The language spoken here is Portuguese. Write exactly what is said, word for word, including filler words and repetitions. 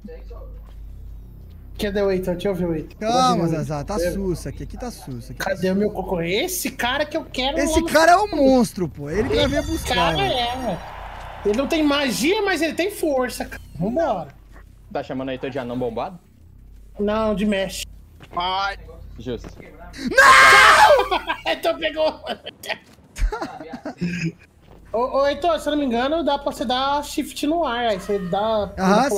Cadê o Heitor? Deixa eu ver o Heitor. Calma, Zazá, tá sussa aqui, aqui tá sussa. Aqui Cadê tá o meu concorrente? Esse cara que eu quero... Esse cara é um monstro, pô. Ele que vai vir buscar. Cara é. Ele não tem magia, mas ele tem força, cara. Vambora. Tá chamando Heitor de anão bombado? Não, de mesh. Ai. Justo. Não! Heitor pegou. Ô, ô, Heitor, se eu não me engano, dá pra você dar shift no ar. Aí você dá... Aham,